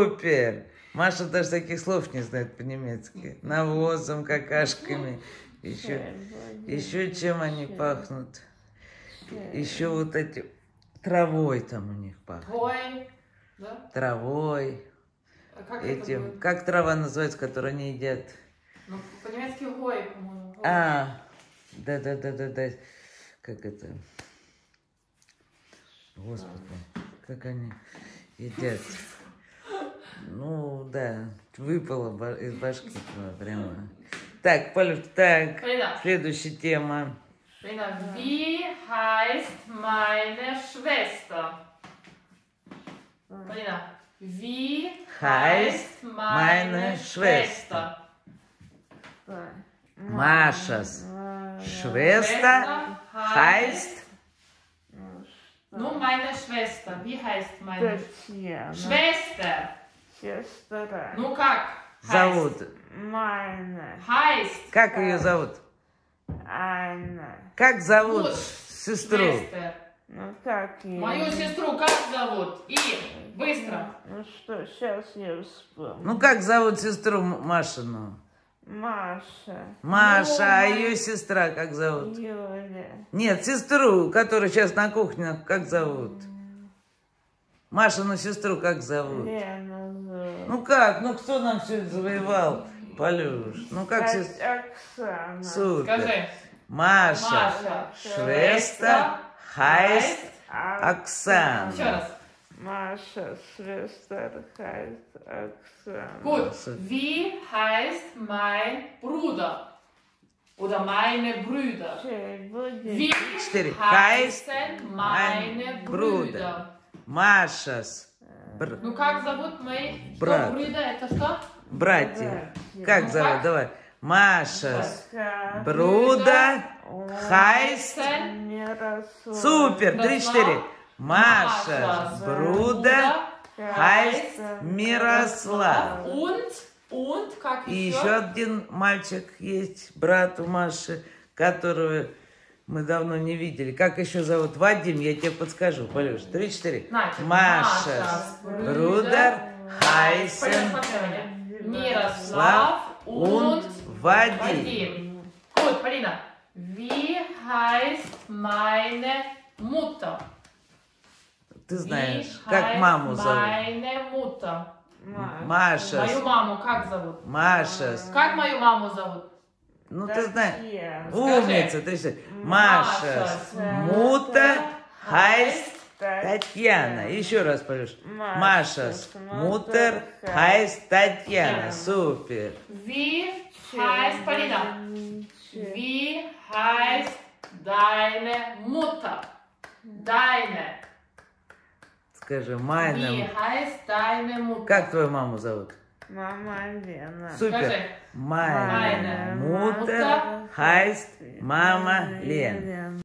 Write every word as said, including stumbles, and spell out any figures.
Супер! Маша даже таких слов не знает по-немецки. Навозом, какашками. Еще, еще чем они пахнут. Еще вот эти... Травой там у них пахнет. Хой, да? Травой. А как Этим... это будет? Как трава называется, которую они едят? Ну, по-немецки хой, по-моему. А, да-да-да-да-да. Как это? Господи, как они едят. Ну, да, выпало из башки прямо. Так, Полюш, так, Полина. следующая тема. Полина, wie heißt meine Schwester? Полина, wie heißt meine Schwester? Машас Schwester heißt... Ну, meine Schwester. Wie heißt meine Schwester? Сестра. Ну как? Зовут. Майна. Heißt. Как ее зовут? Анна. Как зовут Вот. сестру? Schwester. Ну как ее? Мою сестру как зовут? И быстро. Ну что, сейчас я вспомню. Ну, как зовут сестру Машину? Маша. Маша, а ее сестра как зовут? Юля. Нет, сестру, которая сейчас на кухне, как зовут? Машину сестру как зовут? Лена зовут. Ну как? Ну кто нам все это завоевал? Полюш. Ну как Кать- сестра? Оксана. Супер. Скажи. Маша. Маша. Schwester heißt А- Оксана. Еще раз. Маша, Schwester heißt Оксана. Gut. Wie heißt mein Bruder? Oder meine Brüder? Чей будет? Wie Четыре. heißen mein meine Bruder. Brüder? Маша. с- бр- Ну как зовут мои Брат. что, Брüder? Это что? Братья. Братья. Как Ну, зовут? как? Давай. Маша. Ка- Бруда. Heißt. Heißen Мирослав. Супер. Три, Мирослав. четыре. Маша. Маша. Бруда. Heißt Мирослав. Und, und, как И еще? еще один мальчик есть, брат у Маши, которого мы давно не видели. Как еще зовут? Вадим, я тебе подскажу, Полюш. Три, четыре. Значит, Маша. Маша, Брудер. Хайсен. Полина, смотри меня. Мирослав und Вадим. Вадим. Gut, Полина. Wie heißt meine Mutter? Ты Wie знаешь, как heißt маму зовут? meine Mutter? Маша. Маша. Мою маму как зовут? Маша. Как мою маму зовут? Ну ты знаешь. Татьяна. Умница, ты что? Маша. Мута. Хайст. Татьяна. Еще раз, Полюш. Маша. Мутер. Хайст. Татьяна. Супер. Wie heißt Полина? Wie heißt deine Mutter? Deine. Скажи, Wie Майна. heißt deine Mutter? Как твою маму зовут? Мама Лена. Супер. Скажи. Майна. Майна. Мутер. Хайст. Мама Лен.